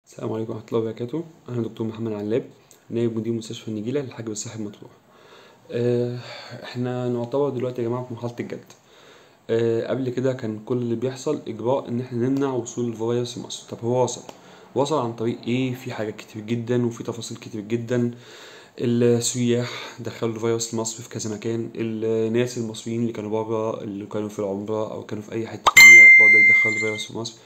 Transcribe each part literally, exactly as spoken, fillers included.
السلام عليكم ورحمة الله وبركاته. أنا دكتور محمد علاب، نائب مدير مستشفى النجيلة للحاج بالصحي المطروح. آه، إحنا نعتبر دلوقتي يا جماعة في مرحلة الجد. آه، قبل كده كان كل اللي بيحصل إجراء إن إحنا نمنع وصول الفيروس لمصر. طب هو وصل وصل عن طريق إيه؟ في حاجات كتير جدا وفي تفاصيل كتير جدا. السياح دخلوا الفيروس لمصر في كذا مكان، الناس المصريين اللي كانوا بره، اللي كانوا في العمرة أو كانوا في أي حتة تانية برضه دخلوا الفيروس في مصر.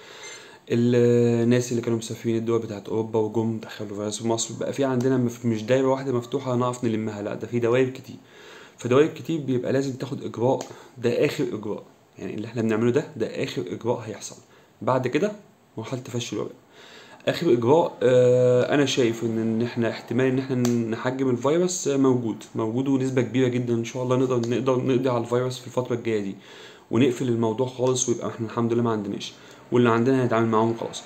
الناس اللي كانوا مسافرين الدول بتاعت اوروبا وجم دخلوا فيروس في مصر. بقى في عندنا مف- مش دايره واحده مفتوحه هنعرف نلمها، لا ده في دوائر كتير. فدوائر كتير بيبقى لازم تاخد اجراء. ده اخر اجراء، يعني اللي احنا بنعمله ده ده اخر اجراء هيحصل. بعد كده مرحله تفشي الوباء. اخر اجراء، آه انا شايف ان ان احنا احتمال ان احنا نحجم الفيروس، آه، موجود موجود ونسبه كبيره جدا ان شاء الله نقدر نقدر نقضي على الفيروس في الفتره الجايه دي، ونقفل الموضوع خالص ويبقى احنا الحمد لله ما عندناش، واللي عندنا هنتعامل معاهم خلاص.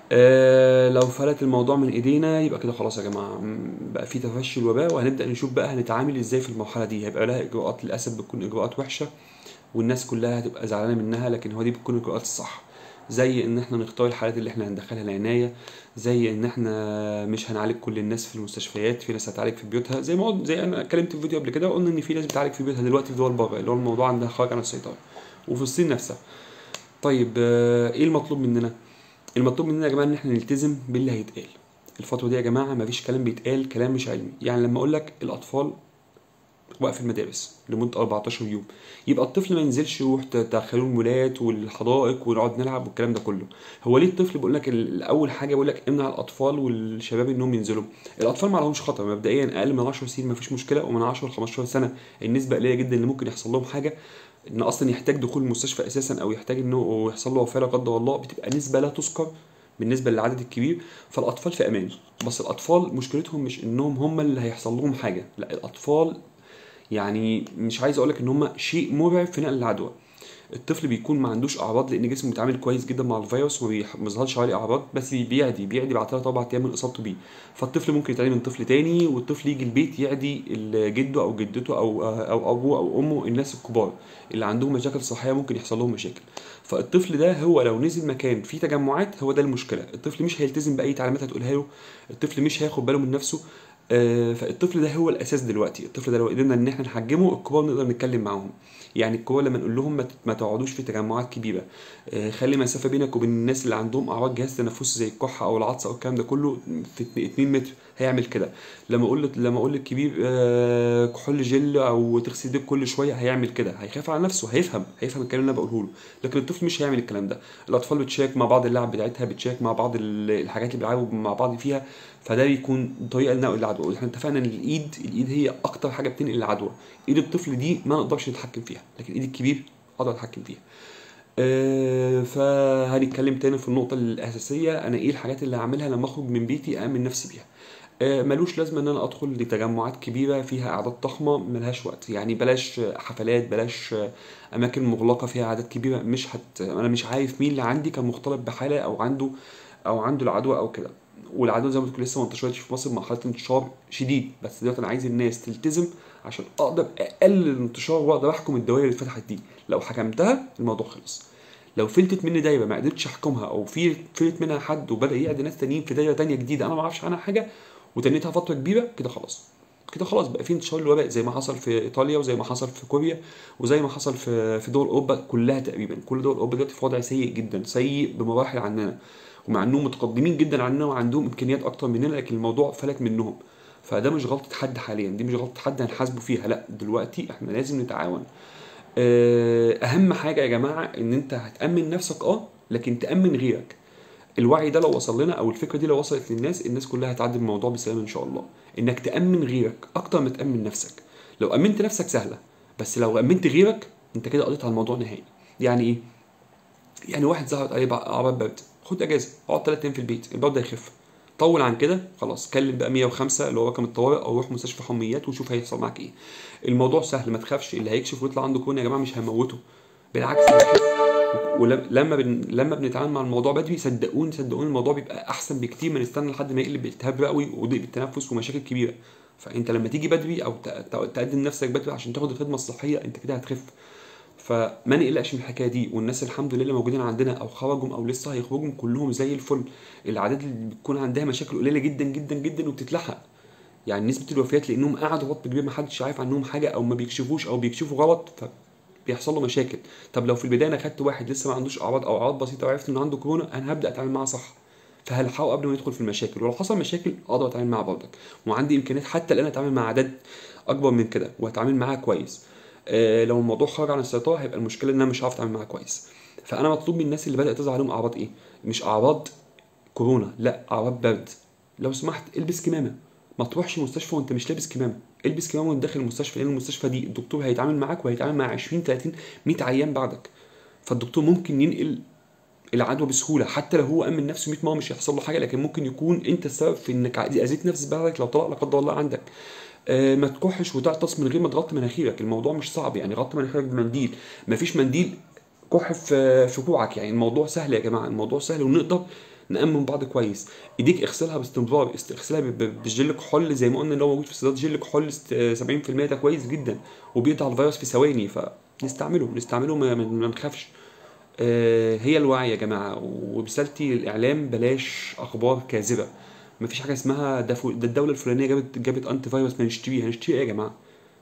آه لو فلت الموضوع من ايدينا يبقى كده خلاص يا جماعه، م، بقى في تفشي الوباء، وهنبدا نشوف بقى هنتعامل ازاي في المرحله دي. هيبقى لها اجراءات للاسف بتكون اجراءات وحشه، والناس كلها هتبقى زعلانه منها، لكن هو دي بتكون الاجراءات الصح. زي ان احنا نختار الحالات اللي احنا هندخلها العنايه، زي ان احنا مش هنعالج كل الناس في المستشفيات، في ناس هتعالج في بيوتها، زي ما قلت، زي انا اتكلمت في فيديو قبل كده وقلنا ان في ناس بتعالج في بيوتها دلوقتي في دول بره، اللي هو الموضوع عندها خارج عن السيطره، وفي الصين نفسها. طيب، آه، ايه المطلوب مننا؟ المطلوب مننا يا جماعه ان احنا نلتزم باللي هيتقال. الفتره دي يا جماعه مفيش كلام بيتقال، كلام مش علمي. يعني لما اقول لك الاطفال وقف المدارس لمده اربعتاشر يوم، يبقى الطفل ما ينزلش يروح تدخلوه المولات والحدائق ونقعد نلعب والكلام ده كله. هو ليه الطفل بقول لك الاول حاجه بقول لك امنع الاطفال والشباب انهم ينزلوا؟ الاطفال ما لهمش خطر مبدئيا، اقل من عشر سنين ما فيش مشكله، ومن عشرة ل خمستاشر سنه النسبه قليله جدا اللي ممكن يحصل لهم حاجه، ان اصلا يحتاج دخول المستشفى اساسا او يحتاج انه يحصل له وفاه لا قدر الله، بتبقى نسبه لا تذكر بالنسبه للعدد الكبير. فالاطفال في امان. بس الاطفال مشكلتهم مش انهم هم اللي هيحصل لهم حاجه، لا الاطفال يعني مش عايز اقولك ان هم شيء مرعب في نقل العدوى. الطفل بيكون ما عندوش اعراض لان جسمه بيتعامل كويس جدا مع الفيروس وما بيح- ما بيظهرش عليه اعراض، بس بيعدي بيعدي بعد ثلاث اربع ايام من اصابته بيه. فالطفل ممكن يتعدي من طفل تاني، والطفل يجي البيت يعدي ال- جده او جدته او او ابوه او امه، الناس الكبار اللي عندهم مشاكل صحيه ممكن يحصل لهم مشاكل. فالطفل ده هو لو نزل مكان فيه تجمعات هو ده المشكله. الطفل مش هيلتزم باي تعليمات هتقولها له، الطفل مش هياخد باله من نفسه. آه، فالطفل ده هو الاساس دلوقتي. الطفل ده لو قدرنا ان احنا نحجمه، الكبار نقدر نتكلم معاهم. يعني الكبار لما نقول لهم ما تت- ما تقعدوش في تجمعات كبيره، آه، خلي مسافه بينك وبين الناس اللي عندهم اعراض جهاز تنفسي زي الكحه او العطس او الكلام ده كله في اتنين متر، هيعمل كده. لما اقول لما اقول للكبير آه، كحول جل او تغسل ايديك كل شويه، هيعمل كده، هيخاف على نفسه، هيفهم هيفهم الكلام اللي انا بقوله له. لكن الطفل مش هيعمل الكلام ده. الاطفال بتشارك مع بعض اللعب بتاعتها، بتشارك مع بعض ال- الحاجات اللي بيلعبوا مع بعض فيها، فده بيكون طريقه لنقل العدوى. واحنا اتفقنا ان الايد الايد هي اكتر حاجه بتنقل العدوى. ايد الطفل دي ما نقدرش نتحكم فيها، لكن ايد الكبير اقدر اتحكم فيها. آه، فهنتكلم تاني في النقطة الأساسية، أنا إيه الحاجات اللي هعملها لما أخرج من بيتي أأمن نفسي بيها. آه، ملوش لازمة إن أنا أدخل لتجمعات كبيرة فيها أعداد ضخمة، ملهاش وقت. يعني بلاش حفلات، بلاش أماكن مغلقة فيها أعداد كبيرة. مش هت أنا مش عارف مين اللي عندي كان مختلط بحالة أو عنده أو عنده العدوى أو كده. والعدوى زي ما بتقول لسه ما انتشرتش في مصر، مرحلة انتشار شديد. بس دلوقتي أنا عايز الناس تلتزم عشان أقدر أقلل الانتشار وأقدر أحكم الدوائر اللي اتفتحت دي. لو حكمتها الموضوع خلص. لو فلتت مني دايره ما قدرتش احكمها، او في فلت منها حد وبدا يعدي ناس تانيين في دايره تانيه جديده انا ما اعرفش عنها حاجه، وتنيتها فتره كبيره، كده خلاص. كده خلاص بقى في انتشار الوباء زي ما حصل في ايطاليا وزي ما حصل في كوريا وزي ما حصل في في دول اوروبا كلها تقريبا. كل دول اوروبا دلوقتي في وضع سيء جدا، سيء بمراحل عننا، ومع انهم متقدمين جدا عننا وعندهم امكانيات اكتر مننا، لكن الموضوع فلت منهم. فده مش غلطه حد حاليا، دي مش غلطه حد هنحاسبه فيها، لا دلوقتي احنا لازم نتعاون. آه، اهم حاجه يا جماعه ان انت هتامن نفسك، اه لكن تامن غيرك. الوعي ده لو وصل لنا او الفكره دي لو وصلت للناس، الناس كلها هتعدي الموضوع بسلام ان شاء الله. انك تامن غيرك اكتر ما تامن نفسك. لو امنت نفسك سهله، بس لو امنت غيرك انت كده قضيت على الموضوع نهائي. يعني ايه؟ يعني واحد ظهرت عليه بع- اعراض برد، خد اجازه، اقعد ثلاث ايام في البيت، البرد ده يخف. طول عن كده خلاص، كلم بقى مية وخمسة اللي هو رقم الطوارئ، او روح مستشفى حميات وشوف هيحصل معاك ايه. الموضوع سهل، ما تخافش. اللي هيكشف ويطلع عنده كورونا يا جماعه مش هيموته، بالعكس هيخف. ولما بن... لما بنتعامل مع الموضوع بدري، صدقوني صدقوني الموضوع بيبقى احسن بكتير من نستنى لحد ما يقلب بالتهاب رئوي وضيق بالتنفس ومشاكل كبيره. فانت لما تيجي بدري او ت- ت- تقدم نفسك بدري عشان تاخد الخدمه الصحيه، انت كده هتخف. فما نقلقش من الحكايه دي، والناس الحمد لله اللي موجودين عندنا او خرجوا او لسه هيخرجوا كلهم زي الفل. الاعداد اللي بتكون عندها مشاكل قليله جدا جدا جدا وبتتلحق. يعني نسبه الوفيات لانهم قعدوا وقت كبير ما حدش عارف عنهم حاجه، او ما بيكشفوش او بيكشفوا غلط فبيحصل له مشاكل. طب لو في البدايه انا خدت واحد لسه ما عندوش اعراض او اعراض بسيطه وعرفت انه عنده كورونا، انا هبدا اتعامل معاه صح، فهلحقه قبل ما يدخل في المشاكل، ولو حصل مشاكل اقدر اتعامل معاه برضك. وعندي امكانيات حتى الان اتعامل مع اعداد اكبر من كده واتعامل معاها كويس. آه لو الموضوع خرج عن السيطره هيبقى المشكله ان انا مش هعرف اتعامل معاها كويس. فانا مطلوب من الناس اللي بدات تظهر عليهم اعراض ايه؟ مش اعراض كورونا، لا اعراض برد، لو سمحت البس كمامه. ما تروحش المستشفى وانت مش لابس كمامه، البس كمامه وانت داخل المستشفى، لان المستشفى دي الدكتور هيتعامل معاك وهيتعامل مع عشرين تلاتين مية عيان بعدك. فالدكتور ممكن ينقل العدوى بسهوله، حتى لو هو امن نفسه مية مره مش هيحصل له حاجه، لكن ممكن يكون انت السبب في انك اذيت نفس بلدك لو طلع لا قدر الله عندك. آه ما تكحش وتعطس من غير ما تغطي مناخيرك، الموضوع مش صعب يعني، غطي مناخيرك بمنديل، مفيش منديل كح في في كوعك، يعني الموضوع سهل يا جماعه، الموضوع سهل ونقدر نأمن بعض كويس. ايديك اغسلها باستمرار، اغسلها بالجل كحول زي ما قلنا اللي هو موجود في الصيدليات، جل كحول سبعين في المية ده كويس جدا وبيقطع الفيروس في ثواني، فنستعمله نستعمله ما ما نخافش. آه، هي الوعي يا جماعه، وبسالتي الاعلام بلاش اخبار كاذبه. مفيش حاجه اسمها ده, فو... ده الدوله الفلانيه جابت جابت انتي فيروس هنشتريه، هنشتريه ايه يا جماعه؟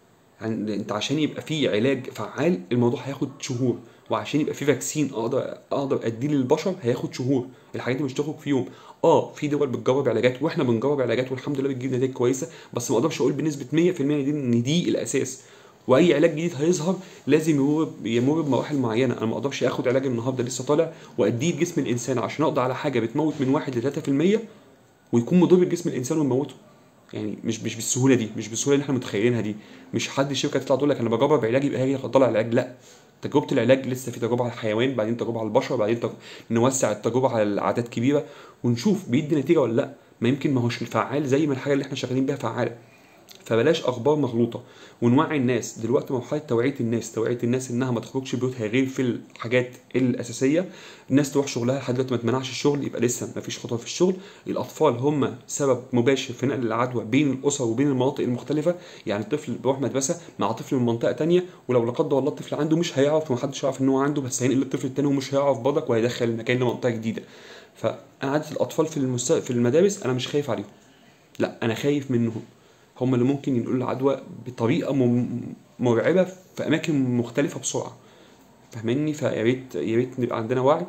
يعني انت عشان يبقى فيه علاج فعال الموضوع هياخد شهور، وعشان يبقى فيه فاكسين اقدر اقدر اديه للبشر هياخد شهور، الحاجات دي مش تخرج في يوم. اه في دول بتجرب علاجات واحنا بنجرب علاجات والحمد لله بتجيب نتائج كويسه، بس ما اقدرش اقول بنسبه مية في المية دي ان دي الاساس. واي علاج جديد هيظهر لازم يمر يمر بمراحل معينه، انا ما اقدرش اخد علاج النهارده لسه طالع واديه لجسم الانسان عشان اقضي على حاجه بتموت من واحد ل ثلاثة في المية ويكون مضر لجسم الانسان ويموته. يعني مش مش بالسهوله دي، مش بالسهوله اللي احنا متخيلينها دي. مش حد الشركه تطلع تقول لك انا بجرب علاج يبقى هي تطلع العلاج، لا. تجربه العلاج لسه في تجربه على الحيوان، بعدين تجربه على البشر، بعدين تج... نوسع التجربه على اعداد كبيره ونشوف بيدي نتيجه ولا لا. ما يمكن ما هوش فعال زي ما الحاجه اللي احنا شغالين بيها فعاله. فبلاش اخبار مغلوطه، ونوعي الناس. دلوقتي مرحله توعيه الناس، توعيه الناس انها ما تخرجش بيوتها غير في الحاجات الاساسيه. الناس تروح شغلها، لحد دلوقتي ما تمنعش الشغل يبقى لسه ما فيش خطوه في الشغل. الاطفال هم سبب مباشر في نقل العدوى بين الاسر وبين المناطق المختلفه. يعني الطفل بيروح مدرسه مع طفل من منطقه تانية، ولو لا قدر الله الطفل عنده مش هيعرف ومحدش يعرف ان هو عنده، بس هينقل الطفل التاني ومش هيعرف برضك وهيدخل المكان لمنطقه جديده. فقعدة الاطفال في المست... في المدارس انا مش خايف عليهم، لا انا خايف منهم. هم اللي ممكن ينقلوا العدوى بطريقه مم- مرعبه في اماكن مختلفه بسرعه. فاهمني؟ فيا ريت يا ريت نبقى عندنا وعي.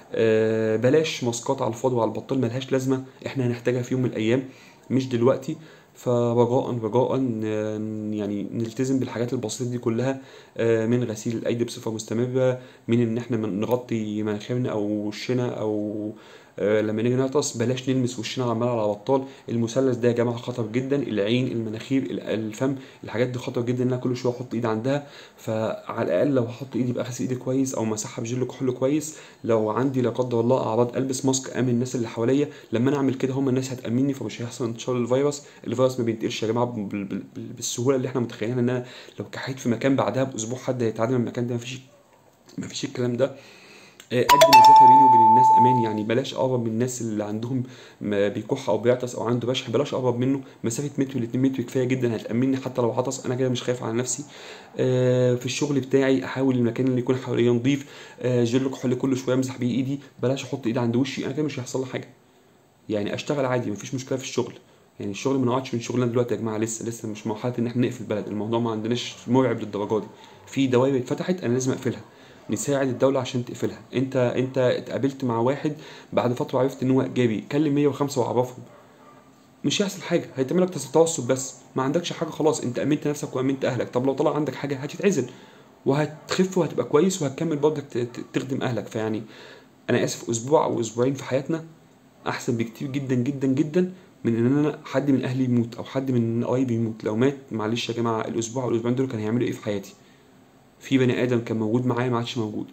آه، بلاش ماسكات على الفاضي وعلى البطال ملهاش لازمه، احنا هنحتاجها في يوم من الايام مش دلوقتي. فرجاء رجاء آه، يعني نلتزم بالحاجات البسيطه دي كلها. آه، من غسيل الايدي بصفه مستمره، من ان احنا من- نغطي مناخيرنا او وشنا، او آه، لما نيجي نعطس بلاش نلمس وشنا عمال على بطال. المثلث ده يا جماعه خطر جدا، العين المناخير ال- الفم، الحاجات دي خطر جدا ان انا كل شويه احط ايدي عندها. فعلى الاقل لو هحط ايدي يبقى غسل ايدي كويس او مسحها بجل كحول كويس. لو عندي لا قدر الله اعراض البس ماسك امن الناس اللي حواليا، لما انا اعمل كده هم الناس هتامني فمش هيحصل انتشار الفيروس. الفيروس ما بينتقلش يا جماعه بال- بال- بال- بالسهوله اللي احنا متخيلينها، ان انا لو كحيت في مكان بعدها باسبوع حد هيتعدى من المكان ده، مفيش مفيش الكلام ده. آه، قد مسافه بيني وبين الناس امان، يعني بلاش اقرب من الناس اللي عندهم م- بيكح او بيعطس او عنده بشح، بلاش اقرب منه. مسافه متر ل اتنين متر كفايه جدا هتامني، حتى لو عطس انا كده مش خايف على نفسي. آه، في الشغل بتاعي احاول المكان اللي يكون حواليا نظيف، آه، جل كحول كل شويه امسح بيه ايدي، بلاش احط ايدي عند وشي، انا كده مش هيحصل لي حاجه. يعني اشتغل عادي مفيش مشكله في الشغل. يعني الشغل ما نقعدش من شغلنا دلوقتي يا جماعه، لسه لسه مش مرحله ان احنا نقفل البلد، الموضوع ما عندناش مرعب للدرجه دي. في دوائر اتفتحت انا لازم اقفلها، نساعد الدوله عشان تقفلها. انت انت اتقابلت مع واحد بعد فتره عرفت ان هو ايجابي، كلم مية وخمسة وعرفهم، مش هيحصل حاجه، هيتعمل لك توسط بس، ما عندكش حاجه خلاص، انت امنت نفسك وامنت اهلك. طب لو طلع عندك حاجه هتتعزل وهتخف وهتبقى كويس وهتكمل برضك ت- ت- تخدم اهلك. فيعني انا اسف، اسبوع او اسبوعين في حياتنا احسن بكتير جدا جدا جدا من ان انا حد من اهلي يموت او حد من قرايبي يموت. لو مات معلش يا جماعه، الاسبوع او الاسبوعين دول كانوا هيعملوا ايه في حياتي؟ في بني ادم كان موجود معايا ما عادش موجود.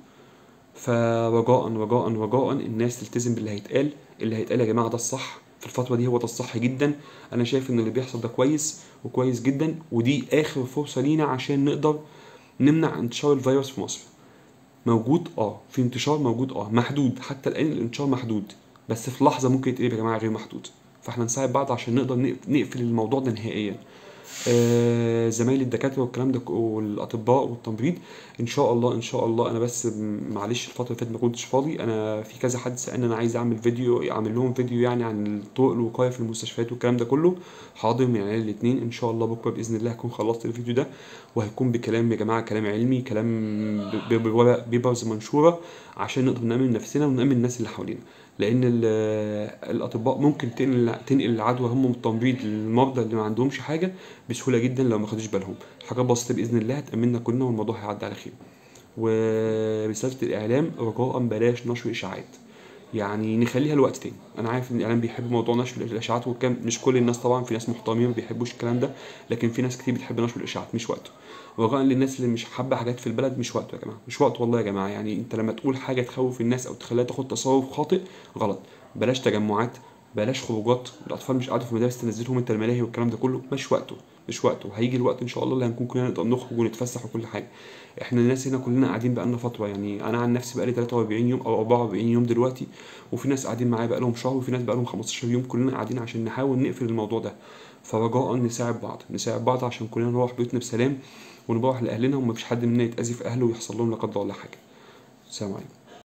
فرجاء رجاء رجاء الناس تلتزم باللي هيتقال. اللي هيتقال يا جماعه ده الصح في الفتره دي، هو ده الصح جدا. انا شايف ان اللي بيحصل ده كويس وكويس جدا، ودي اخر فرصه لينا عشان نقدر نمنع انتشار الفيروس في مصر. موجود اه، في انتشار موجود اه، محدود، حتى الان الانتشار محدود، بس في لحظه ممكن يتقلب يا جماعه غير محدود. فاحنا نساعد بعض عشان نقدر نقف- نقفل الموضوع ده نهائيا. آه، زمايلي الدكاتره والكلام ده ك- والاطباء والتمريض. ان شاء الله ان شاء الله انا بس م- معلش الفتره اللي فاتت ما كنتش فاضي. انا في كذا حد سالني انا عايز اعمل فيديو، اعمل لهم فيديو يعني عن طرق الوقايه في المستشفيات والكلام ده كله. حاضر من عيال الاثنين ان شاء الله، بكره باذن الله هكون خلصت الفيديو ده، وهيكون بكلام يا جماعه، كلام علمي، كلام ب- ب- بورق بيبرز منشوره، عشان نقدر نامن نفسنا ونامن الناس اللي حوالينا. لان ال- الاطباء ممكن تنقل تنقل العدوى هم من التمريض للمرضى اللي ما عندهمش حاجه بسهوله جدا لو ما خدوش بالهم. حاجات بسيطه باذن الله هتامننا كلنا والموضوع هيعدي على خير. ورساله الاعلام رجاء بلاش نشر اشاعات، يعني نخليها لوقت تاني. انا عارف ان الاعلام بيحب موضوع نشر الاشاعات والكلام، مش كل الناس طبعا، في ناس محترمين ما بيحبوش الكلام ده، لكن في ناس كتير بتحب نشر الاشاعات، مش وقته. رجاء للناس اللي مش حابه حاجات في البلد، مش وقته يا جماعه، مش وقته والله يا جماعه. يعني انت لما تقول حاجه تخوف الناس او تخليها تاخد تصرف خاطئ، غلط. بلاش تجمعات، بلاش خروجات، الاطفال مش قاعدين في المدارس تنزلهم انت الملاهي والكلام ده كله، مش وقته. مش وقته، هيجي الوقت ان شاء الله اللي هنكون كلنا نقدر نخرج ونتفسح وكل حاجه. احنا الناس هنا كلنا قاعدين بقالنا فتره، يعني انا عن نفسي بقالي تلاتة واربعين يوم او اربعة واربعين يوم دلوقتي، وفي ناس قاعدين معايا بقالهم شهر، وفي ناس بقالهم خمستاشر يوم، كلنا قاعدين عشان نحاول نقفل الموضوع ده. فرجاء نساعد بعض، نساعد بعض عشان كلنا نروح بيوتنا بسلام، ونروح لاهلنا، ومفيش حد مننا يتاذي في اهله ويحصل لهم لا قدر الله حاجه. السلام عليكم.